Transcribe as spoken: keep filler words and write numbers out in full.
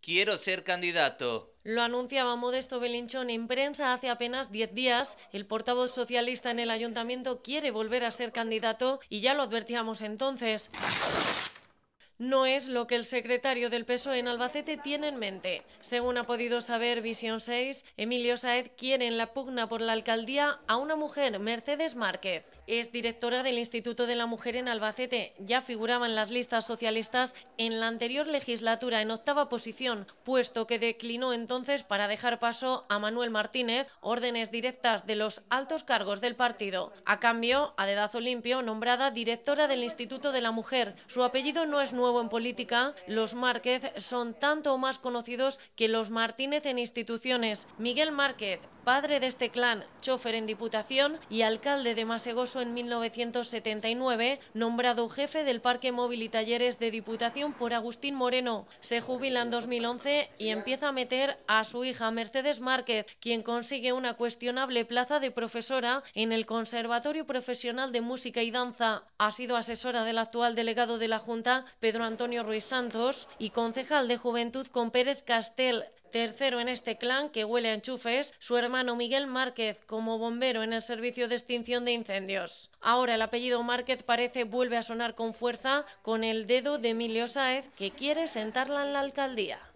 Quiero ser candidato. Lo anunciaba Modesto Belinchón en prensa hace apenas diez días. El portavoz socialista en el ayuntamiento quiere volver a ser candidato y ya lo advertíamos entonces. No es lo que el secretario del P S O E en Albacete tiene en mente. Según ha podido saber Visión seis, Emilio Sáez quiere en la pugna por la alcaldía a una mujer, Mercedes Márquez. Es directora del Instituto de la Mujer en Albacete. Ya figuraba en las listas socialistas en la anterior legislatura en octava posición, puesto que declinó entonces para dejar paso a Manuel Martínez, órdenes directas de los altos cargos del partido. A cambio, a dedazo limpio, nombrada directora del Instituto de la Mujer. Su apellido no es nuevo en política. Los Márquez son tanto o más conocidos que los Martínez en instituciones. Miguel Márquez, padre de este clan, chofer en Diputación y alcalde de Masegoso en mil novecientos setenta y nueve, nombrado jefe del Parque Móvil y Talleres de Diputación por Agustín Moreno. Se jubila en dos mil once y empieza a meter a su hija Mercedes Márquez, quien consigue una cuestionable plaza de profesora en el Conservatorio Profesional de Música y Danza. Ha sido asesora del actual delegado de la Junta, Pedro Antonio Ruiz Santos, y concejal de Juventud con Pérez Castel. Tercero en este clan, que huele a enchufes, su hermano Miguel Márquez, como bombero en el servicio de extinción de incendios. Ahora el apellido Márquez parece vuelve a sonar con fuerza con el dedo de Emilio Sáez, que quiere sentarla en la alcaldía.